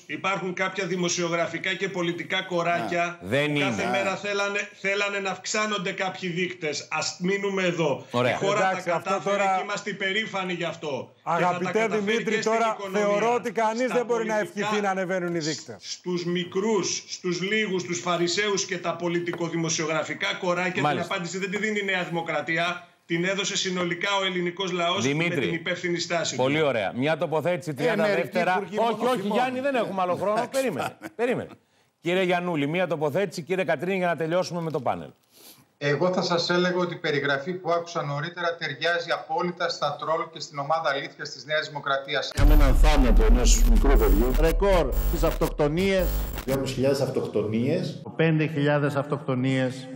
Υπάρχουν κάποια δημοσιογραφικά και πολιτικά κοράκια που κάθε μέρα θέλανε να αυξάνονται κάποιοι δείκτες. Ας μείνουμε εδώ. Ωραία. Η χώρα Εντάξει, τα κατάφερε τώρα... και είμαστε υπερήφανοι γι' αυτό. Αγαπητέ Δημήτρη, τώρα θεωρώ ότι κανείς δεν μπορεί να ευχηθεί να ανεβαίνουν οι δείκτες. Στους μικρούς, στους λίγους, στους φαρισαίους και τα πολιτικοδημοσιογραφικά κοράκια, την απάντηση δεν τη δίνει η Νέα Δημοκρατία. Την έδωσε συνολικά ο ελληνικός λαός με την υπεύθυνη στάση του. Πολύ ωραία. Μια τοποθέτηση 30 δεύτερα. Όχι, Γιάννη, δεν έχουμε άλλο χρόνο. Περίμενε. Κύριε Γιαννούλη, μια τοποθέτηση, κύριε Κατρίνη, για να τελειώσουμε με το πάνελ. Εγώ θα σας έλεγα ότι η περιγραφή που άκουσα νωρίτερα ταιριάζει απόλυτα στα τρόλ και στην ομάδα αλήθειας της Νέας Δημοκρατίας. Είχαμε έναν θάνατο ενός μικρού παιδιού. Ρεκόρ στις αυτοκτονίες. 2.500 αυτοκτονίες. 5.000 αυτοκτονίες.